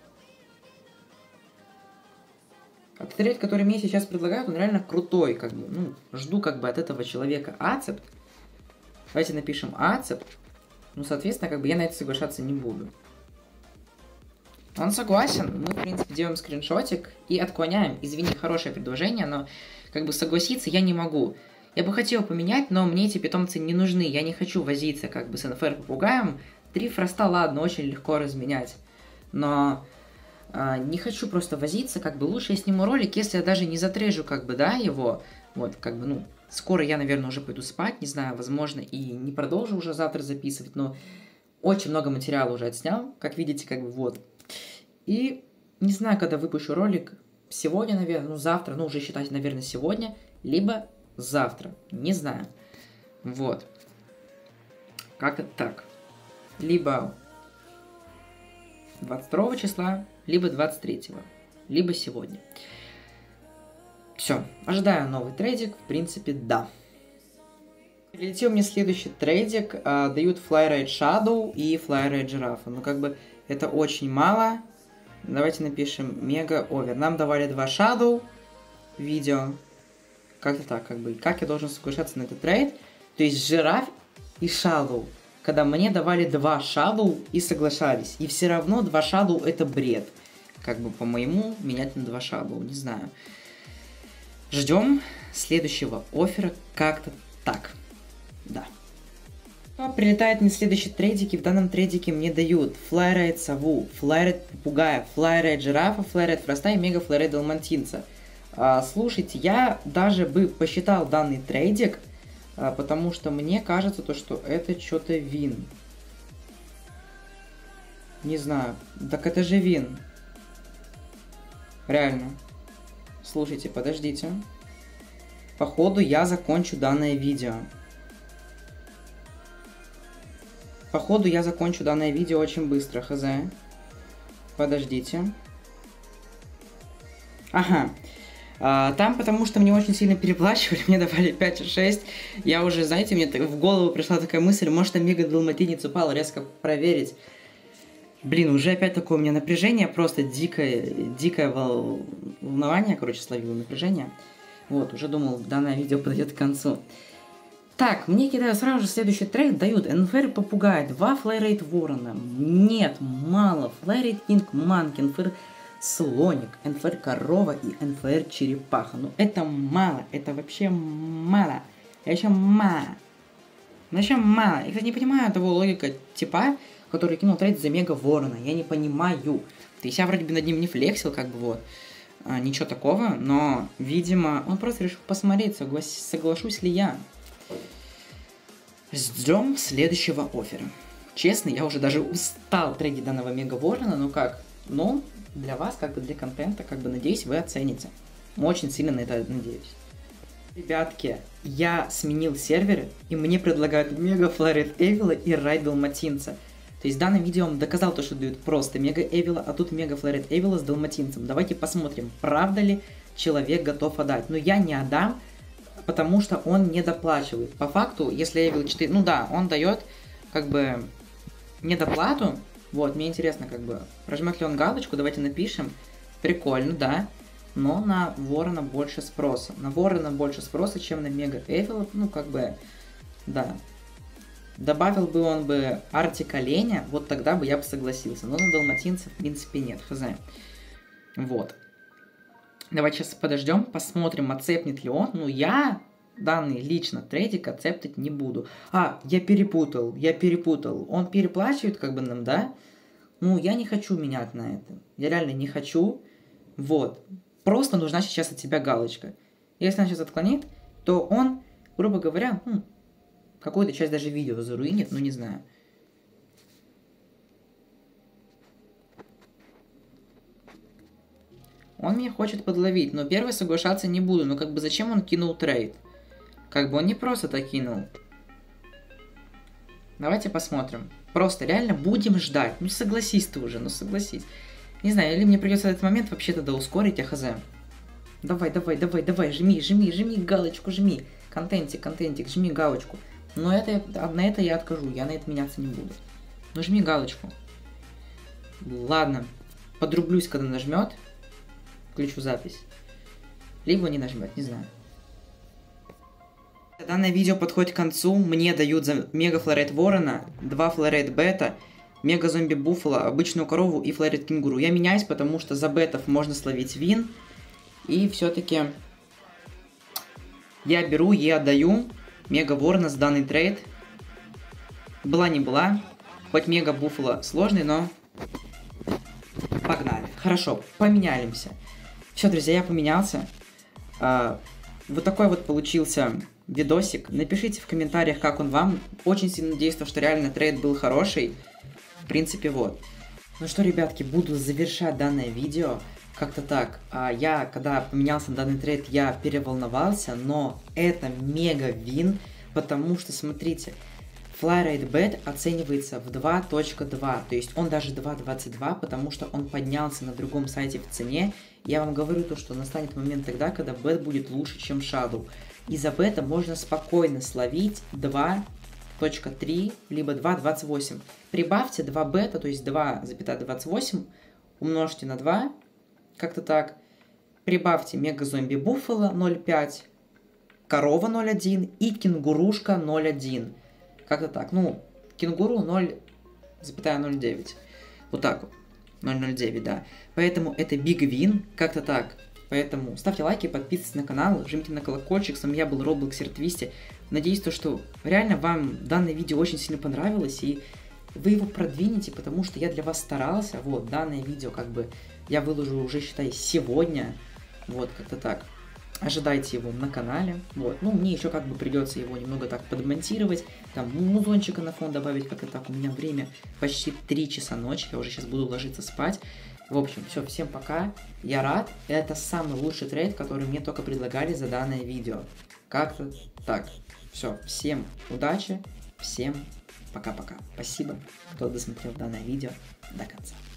А трейд, который мне сейчас предлагают, он реально крутой, как бы, ну, жду как бы от этого человека ацепт. Давайте напишем ацепт. Ну, соответственно, как бы я на это соглашаться не буду. Он согласен, мы, в принципе, делаем скриншотик и отклоняем. Извини, хорошее предложение, но как бы согласиться я не могу. Я бы хотел поменять, но мне эти питомцы не нужны. Я не хочу возиться как бы с эн эф эр попугаем. Три фроста, ладно, очень легко разменять. Но э, не хочу просто возиться, как бы лучше я сниму ролик, если я даже не затрежу как бы, да, его. Вот, как бы, ну, скоро я, наверное, уже пойду спать, не знаю, возможно, и не продолжу уже завтра записывать, но очень много материала уже отснял, как видите, как бы, вот. И не знаю, когда выпущу ролик, сегодня, наверное, ну, завтра, ну, уже считайте, наверное, сегодня, либо завтра, не знаю. Вот. Как-то так. Либо двадцать второго числа, либо двадцать третьего, либо сегодня. Все, ожидаю новый трейдик, в принципе, да. Прилетел мне следующий трейдик, а, дают Flyride Shadow и Flyride Giraffe. Ну, как бы, это очень мало. Давайте напишем Мега Овер. Нам давали два Shadow видео. Как-то так, как бы. Как я должен соглашаться на этот трейд? То есть Жираф и Shadow. Когда мне давали два Shadow и соглашались. И все равно два Shadow это бред. Как бы по-моему менять на два Shadow, не знаю. Ждем следующего оффера как-то так. Да. Но прилетает мне следующие трейдики. В данном трейдике мне дают Flyride Сову, Flyride Попугая, Flyride Жирафа, Flyride Фроста и Мега Flyride Далматинца. А, слушайте, я даже бы посчитал данный трейдик, а, потому что мне кажется, то, что это что-то вин. Не знаю. Так это же вин. Реально. Слушайте, подождите. Походу я закончу данное видео. Походу я закончу данное видео очень быстро, хз. Подождите. Ага. А, там потому что мне очень сильно переплачивали, мне давали пять и шесть. Я уже, знаете, мне в голову пришла такая мысль, может там Мега Далматинец упал, резко проверить. Блин, уже опять такое у меня напряжение, просто дикое, дикое вол... волнование, короче, словило напряжение. Вот, уже думал, данное видео подойдет к концу. Так, мне кидают сразу же следующий трейд, дают эн эф эр Попугай, два Flyride Ворона. Нет, мало. Flyride Кинг Манки, эн эф эр Слоник, эн эф эр Корова и эн эф эр Черепаха. Ну это мало, это вообще мало. Еще мало. Ну еще мало. Я, кстати, не понимаю того логика типа, который кинул трейд за Мега Ворона. Я не понимаю. То есть я вроде бы над ним не флексил, как бы вот. А, ничего такого, но, видимо, он просто решил посмотреть, соглас... соглашусь ли я. Ждем следующего оффера. Честно, я уже даже устал трейдить данного Мега Ворона, ну как, но для вас, как бы для контента, как бы надеюсь, вы оцените. Очень сильно на это надеюсь. Ребятки, я сменил серверы, и мне предлагают Мега Flyride Эвила и Райд Далматинца. То есть в данном видео он доказал то, что дают просто Мега Эвила, а тут Мега Flyride Эвила с Далматинцем. Давайте посмотрим, правда ли человек готов отдать. Но я не отдам, потому что он не доплачивает. По факту, если Эвил четыре... Ну да, он дает как бы недоплату. Вот, мне интересно, как бы, прожмет ли он галочку, давайте напишем. Прикольно, да. Но на Ворона больше спроса. На Ворона больше спроса, чем на Мега Эвила. Ну, как бы, да. Добавил бы он бы Артик Оленя, вот тогда бы я бы согласился. Но на Далматинца, в принципе, нет. Хз. Вот. Давайте сейчас подождем, посмотрим, отцепнет ли он. Ну, я данный лично трейдик отцептать не буду. А, я перепутал, я перепутал. Он переплачивает как бы нам, да? Ну, я не хочу менять на это. Я реально не хочу. Вот. Просто нужна сейчас от тебя галочка. Если он сейчас отклонит, то он, грубо говоря, хм, какую-то часть даже видео заруинит, ну не знаю. Он меня хочет подловить, но первый соглашаться не буду. Но как бы зачем он кинул трейд? Как бы он не просто так кинул. Давайте посмотрим. Просто реально будем ждать. Ну согласись ты уже, ну согласись. Не знаю, или мне придется этот момент вообще тогда ускорить, я хз. Давай, давай, давай, давай, жми, жми, жми галочку, жми. Контентик, контентик, жми галочку. Но это, на это я откажу, я на это меняться не буду. Ну жми галочку. Ладно, подрублюсь, когда нажмет. Включу запись. Либо не нажмет, не знаю. Данное видео подходит к концу. Мне дают за Мега Flyride Ворона, два Flyride Бета, Мега Зомби Буффало, обычную корову и Flyride Кенгуру. Я меняюсь, потому что за бетов можно словить вин. И все-таки я беру и отдаю Мега Ворона с данный трейд. Была не была. Хоть Мега Буффало сложный, но погнали. Хорошо, поменяемся. Все, друзья, я поменялся. вот такой вот получился видосик. Напишите в комментариях, как он вам. Очень сильно надеюсь, что реально трейд был хороший. В принципе, вот. Ну что, ребятки, буду завершать данное видео. Как-то так. А я, когда поменялся на данный трейд, я переволновался, но это мега вин, потому что, смотрите, FlyRateBet оценивается в два точка два, то есть он даже два двадцать два, потому что он поднялся на другом сайте в цене. Я вам говорю то, что настанет момент тогда, когда бет будет лучше, чем Shadow. Из-за бета можно спокойно словить два точка три, либо два двадцать восемь. Прибавьте два бета, то есть два двадцать восемь, умножьте на два, как-то так. Прибавьте Мега-зомби Буффало ноль пять, Корова ноль один и Кенгурушка ноль один. Как-то так. Ну, Кенгуру ноль ноль девять. Вот так вот. ноль ноль девять, да. Поэтому это Big Win. Как-то так. Поэтому ставьте лайки, подписывайтесь на канал, жмите на колокольчик. С вами я был RobloxerTwisty. Надеюсь, то, что реально вам данное видео очень сильно понравилось. И вы его продвинете, потому что я для вас старался. Вот, данное видео как бы я выложу уже, считай, сегодня. Вот, как-то так. Ожидайте его на канале. Вот. Ну, мне еще как бы придется его немного так подмонтировать. Там музончика на фон добавить, как-то так. У меня время почти три часа ночи. Я уже сейчас буду ложиться спать. В общем, все, всем пока. Я рад. Это самый лучший трейд, который мне только предлагали за данное видео. Как-то так. Все, всем удачи. Всем пока-пока. Спасибо, кто досмотрел данное видео до конца.